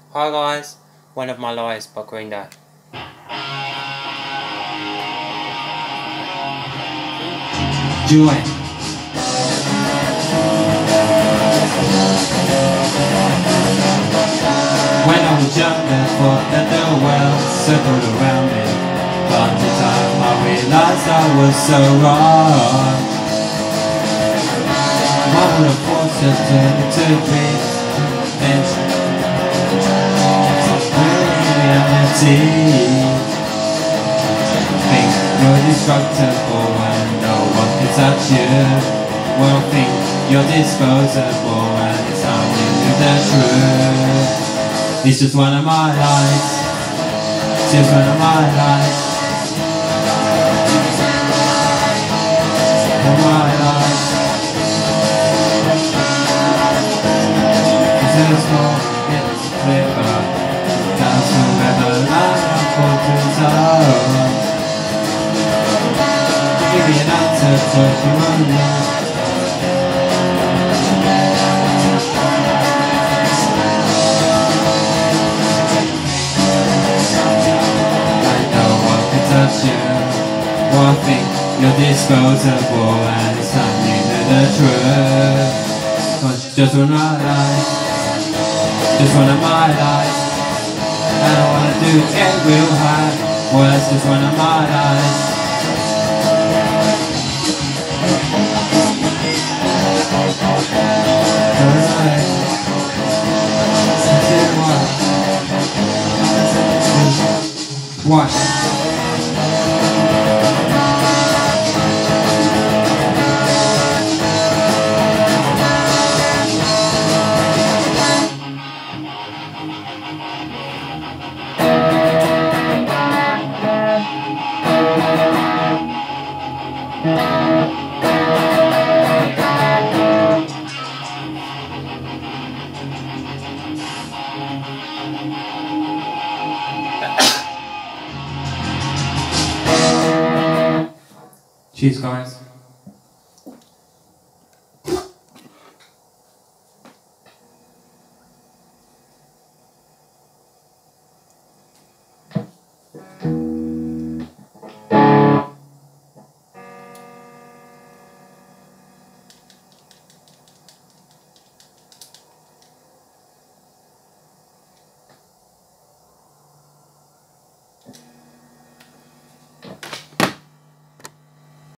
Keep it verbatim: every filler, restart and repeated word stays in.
Hi guys, one of my lawyers buckling that. Join. When I was young, I thought that the world circled around me. But the time I realized I was so wrong. I would have forced it to into dreams and reality. Think you're destructible when no one can touch you. Well, think you're disposable and it's time you knew the truth. It's just one of my lies. It's just one of my lies. One of my lies. There's more, it's clearer. That's forever like a fortune's own. Give me an answer for human love. Touch you. One thing, you're disposable and it's time you know the truth. Cause just one of my life, just one of my life. I don't wanna do it real high. Well, it's just one of my lives. Alright. What? Cheers, guys.